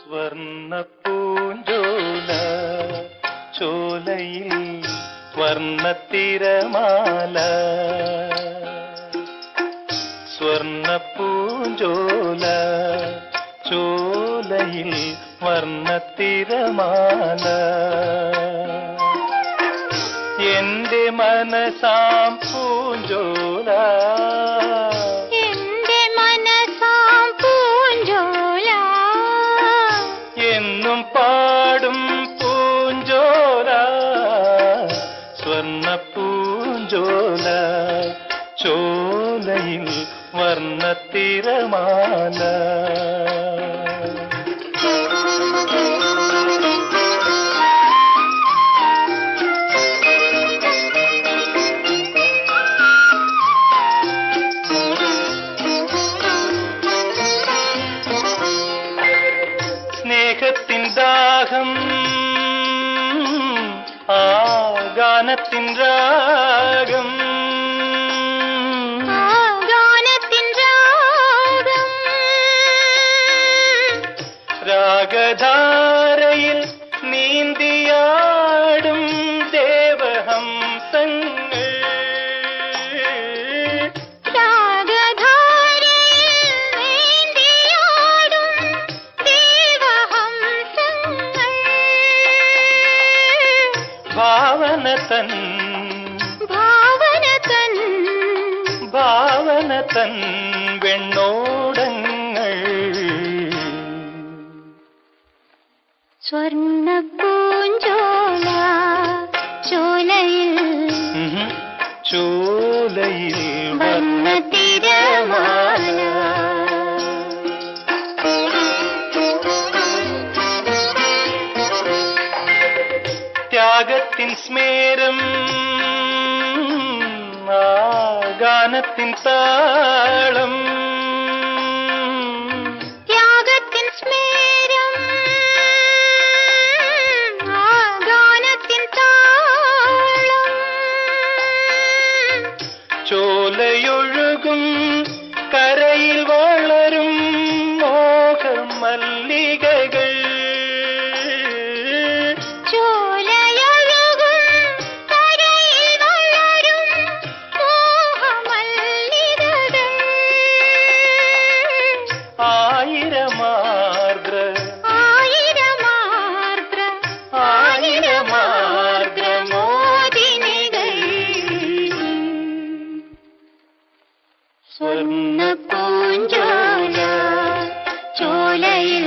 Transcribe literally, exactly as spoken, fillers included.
സ്വർണ്ണപ്പൂഞ്ചോല ചോലയിൽ വർണ്ണത്തിരമാല സ്വർണ്ണപ്പൂഞ്ചോല ചോലയിൽ വർണ്ണത്തിരമാല എന്റെ മനസാം പൂഞ്ചോല പാടും പൂഞ്ചോല സ്വർണ്ണപ്പൂഞ്ചോല ചോലയിൽ വർണ്ണത്തിരമാല സ്നേഹത്തിൻ ദാഹം ആ ഗാനത്തിൻ രാഗം രാഗധാരയിൽ നീന്തിയാടും ദേവഹംസങ്ങൾ ഭാവനതൻ ഭാവനതൻ ഭാവനതൻ വെണ്ണോടങ്ങൾ സ്വർണ്ണപ്പൂഞ്ചോല ചോലയിൽ ചോലയിൽ വർണ്ണത്തിരമാല ത്യാഗത്തിൻ സ്മേരം ആ ഗാനത്തിൻ താളം ത്യാഗത്തിൻ സ്മേരം ആ ഗാനത്തിൻ താളം ചോലയൊഴുകും കരയിൽ വളരും മോഹമല്ലികകൾ ആയിരമാർദ്ര ആയിരമാർദ്ര ആയിരമാർദ്ര മോദിനികൾ സ്വർണ്ണപ്പൂഞ്ചോല ചോലയിൽ